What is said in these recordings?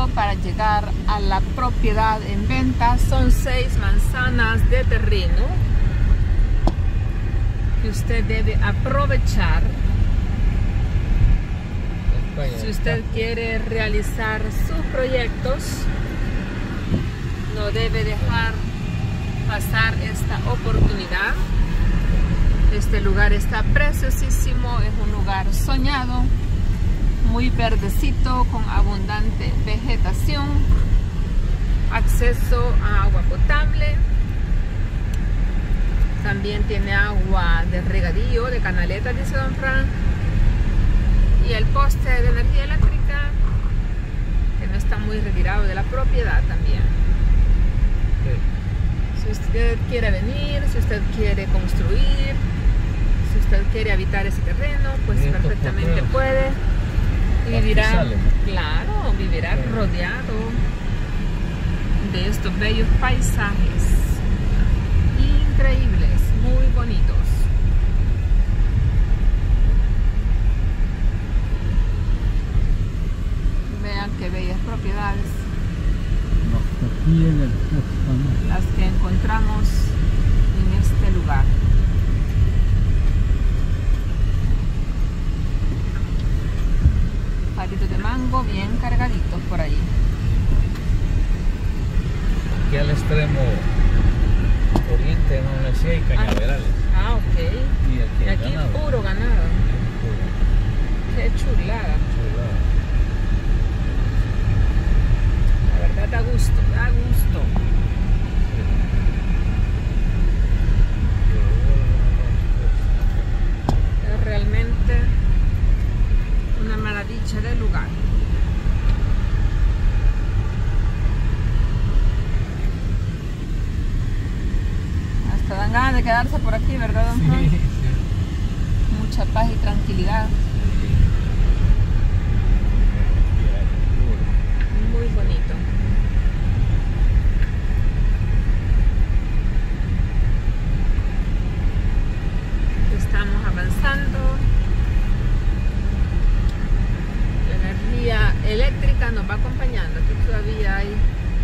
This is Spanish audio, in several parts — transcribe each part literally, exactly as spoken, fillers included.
camino para llegar a la propiedad en venta. Son seis manzanas de terreno que usted debe aprovechar si usted quiere realizar sus proyectos. No debe dejar pasar esta oportunidad. Este lugar está preciosísimo, es un lugar soñado, muy verdecito, con abundante vegetación, acceso a agua potable, también tiene agua de regadío, de canaleta, dice don Fran, y el poste de energía eléctrica que no está muy retirado de la propiedad también. Si usted quiere venir, si usted quiere construir, si usted quiere habitar ese terreno, pues perfectamente puede. Y vivirá, claro, vivirá rodeado de estos bellos paisajes increíbles, muy bonitos. Vean qué bellas propiedades las que encontramos en este lugar. Palitos de mango bien cargaditos por ahí. Aquí al extremo oriente no le decía hay cañaverales. Ah, ah, ok. Y aquí, y aquí ganado. Puro ganado. Puro. Qué chulada. Chulada. La verdad da gusto, da gusto. Es realmente una maravilla de lugar. Hasta dan ganas de quedarse por aquí, ¿verdad, don Juan? Sí, sí. Mucha paz y tranquilidad. Muy bonito. Estamos avanzando. La energía eléctrica nos va acompañando. Aquí todavía hay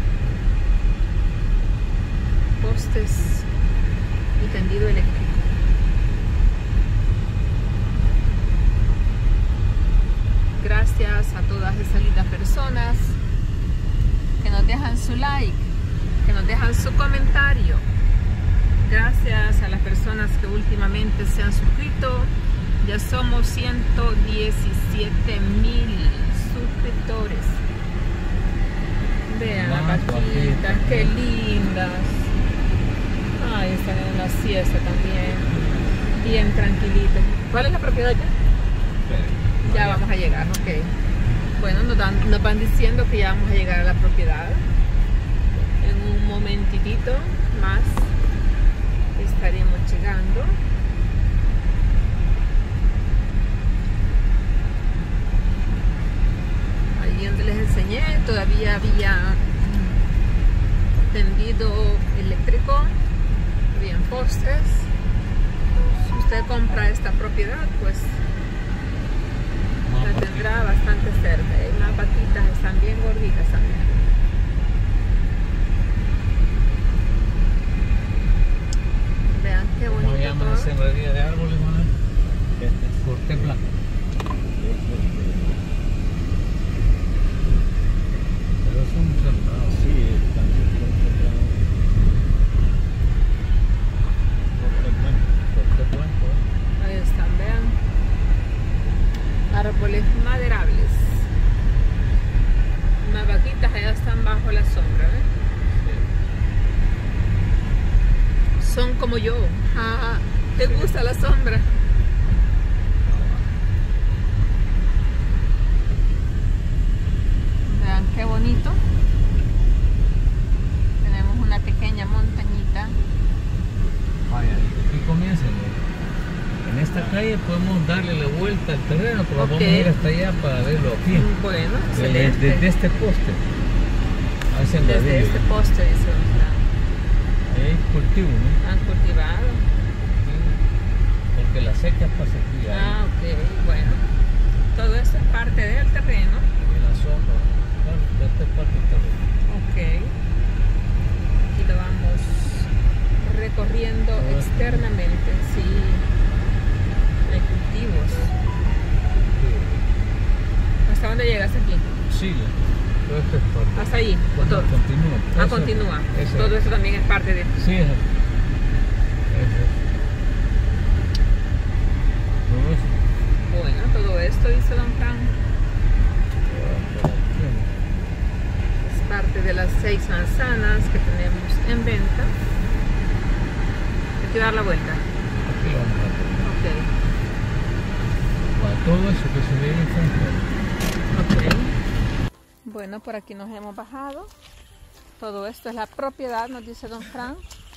postes y tendido eléctrico. Gracias a todas esas lindas personas que nos dejan su like, que nos dejan su comentario. Gracias a las personas que últimamente se han suscrito. Ya somos ciento diecisiete mil suscriptores. Vean las vaquitas, qué lindas. Ay, están en la siesta también. Bien tranquilitos. ¿Cuál es la propiedad ya? Ya vamos a llegar, ok. Bueno, nos, dan, nos van diciendo que ya vamos a llegar a la propiedad. En un momentitito más estaremos llegando. Allí donde les enseñé todavía había tendido eléctrico, había postes. Si usted compra esta propiedad, pues la tendrá bastante cerca. Y las vaquitas están bien gorditas también. Vean qué bonito. ¿Cómo llaman la sembradía de árboles, Manuel? Corte blanco. Pero son sembrados. Sí, están corte blanco. Corte blanco. Corte blanco. Ahí están, vean. Árboles maderables. Unas vaquitas allá están bajo la sombra, ¿eh? Sí. Son como yo. Ah, ¿te sí. gusta la sombra? Vean qué bonito. Tenemos una pequeña montañita. Vaya, aquí comienza. En esta calle podemos darle la vuelta al terreno, pero okay. Vamos a ir hasta allá para verlo aquí. Bueno, excelente. Desde, desde este poste. Desde este poste, dice. Ahí hay cultivo, ¿no? Han cultivado. Sí. Porque la seca pasa aquí. Ahí. Ah, ok. Bueno. Todo esto es parte del terreno. Y la sombra. esta parte está bien. Ok. Aquí lo vamos recorriendo Todo externamente. Sí. Hay cultivos. ¿Hasta dónde llegas aquí? Sí, todo esto es parte. ¿Hasta allí? ¿O todo? Continúa. Ah, Eso- continúa. ese- Todo eso también es parte de... Sí, es. Eso. Todo eso. Bueno, todo esto, dice Don Fran, Por aquí. es parte de las seis manzanas que tenemos en venta. Hay que dar la vuelta. Aquí lo vamos a hacer. Ok. Bueno, todo eso que se ve en frente. Ok. Bueno, por aquí nos hemos bajado. Todo esto es la propiedad, nos dice Don Fran.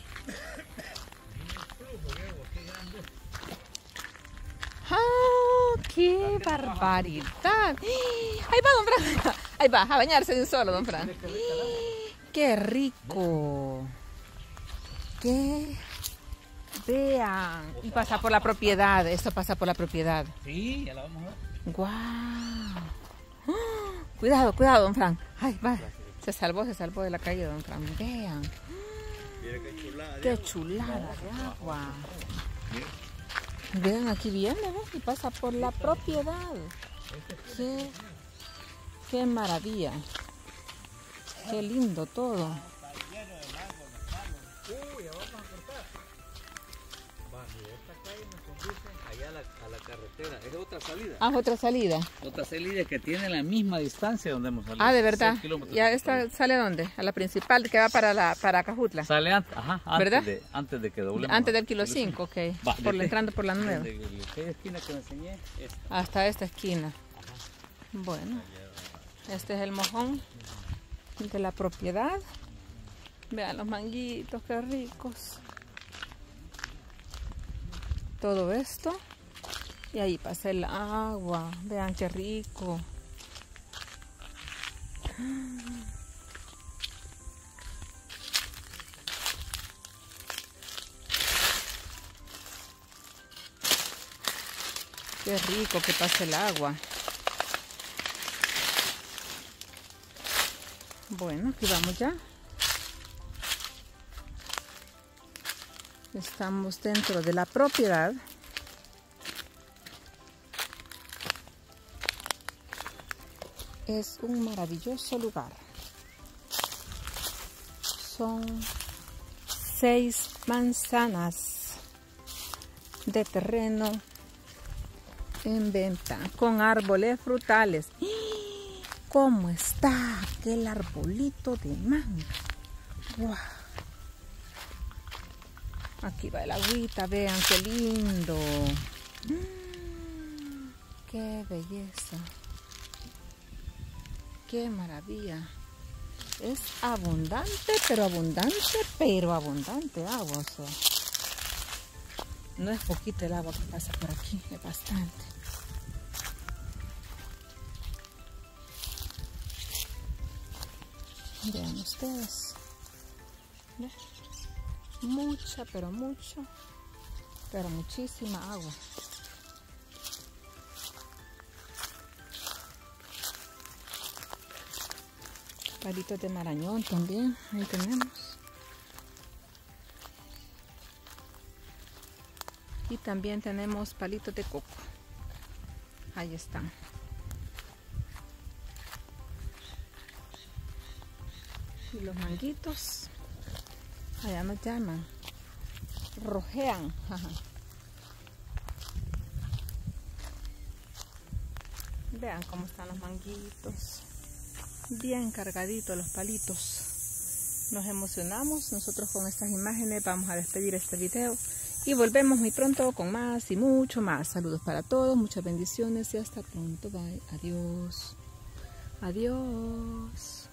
¡Ah! ¡Qué barbaridad! Ahí va, Don Fran. Ahí va, a bañarse de un solo, Don Fran. ¡Qué rico! ¡Qué! Vean. Y pasa por la propiedad. Esto pasa por la propiedad. Sí, ya la vamos a ver. ¡Guau! ¡Ah! Cuidado, cuidado, Don Fran. Ay, va. Se salvó, se salvó de la calle, Don Fran. Vean. Qué chulada de agua. Vean, aquí viene, ¿ves? Y pasa por la propiedad. Qué, qué maravilla. Qué lindo todo. Uy, ya vamos a cortar. Va, mira, esta calle nos conduce allá a la, a la carretera. Es otra salida. Ah, otra salida. Otra salida que tiene la misma distancia donde hemos salido. Ah, de verdad. seis kilómetros. ¿Ya esta sale dónde? A la principal que va para la para Cajutla. Sale antes, ajá, antes, ¿Verdad? de, antes de que doblemos. Antes del kilo cinco, ok. Va, Por la, desde- entrando por la nueva. desde la aquella esquina que me enseñé, esta. Hasta esta esquina. Bueno, este es el mojón de la propiedad. Vean los manguitos, qué ricos. Todo esto. Y ahí pasa el agua. Vean qué rico. Qué rico que pasa el agua. Bueno, aquí vamos ya. Estamos dentro de la propiedad. Es un maravilloso lugar. Son seis manzanas de terreno en venta con árboles frutales. ¿Cómo está aquel arbolito de manga? ¡Wow! Aquí va el agüita, vean qué lindo. Mm, ¡Qué belleza! ¡Qué maravilla! Es abundante, pero abundante, pero abundante agua, o sea. No es poquito el agua que pasa por aquí, es bastante. Vean ustedes. ¿Ven? Mucha, pero mucha, pero muchísima agua. Palitos de marañón también, ahí tenemos. Y también tenemos palitos de coco. Ahí están. Y los manguitos, allá nos llaman, rojean. Vean cómo están los manguitos. Bien cargaditos los palitos. Nos emocionamos nosotros con estas imágenes. Vamos a despedir este video y volvemos muy pronto con más y mucho más. Saludos para todos, muchas bendiciones y hasta pronto. Bye. Adiós. Adiós.